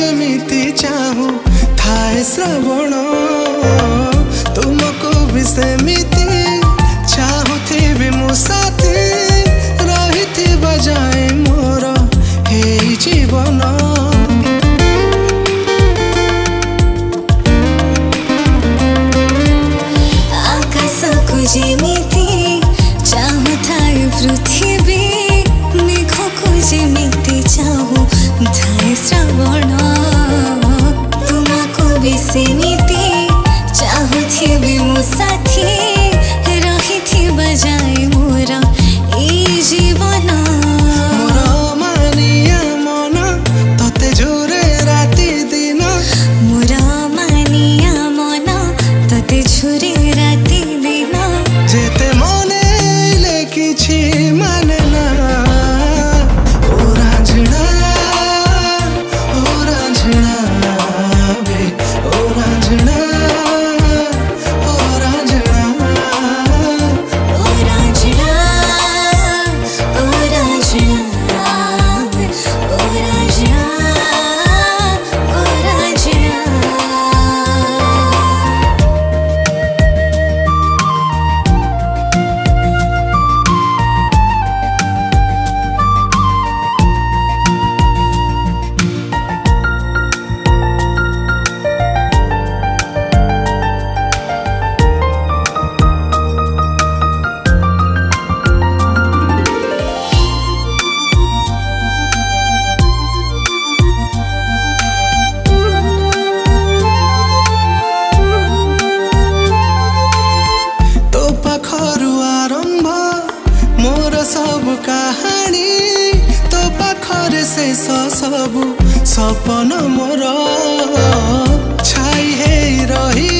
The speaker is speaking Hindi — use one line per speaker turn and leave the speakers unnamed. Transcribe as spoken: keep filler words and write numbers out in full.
जेमिति चाहूं थाए श्रवण तुमको भी सेमिति चाहूथिबी मो साथी रही बजाए मोर हे जीवन
आकाश को जेमिति चाहूଥାଏ पृथ्वी मेघ को जेमिति चाहूं थाए श्रवण तुमको भी सेमिति चाहूथिबी मो साथी रही बजाए मोर ए जीवन
मोर मानिया मन तते झुरे राति दिन
मोर मानिया मन तते झुरे राति दिन
जेते मने किछि माने ना ओ रांझणा ओ रांझणा बे ओ रांझणा ओ रांझणा
ओ रांझणा ओ रांझणा ओ रांझणा ओ रांझणा
सब कहानी तो पाखरे शेष सब सपन मोर छाई हे रही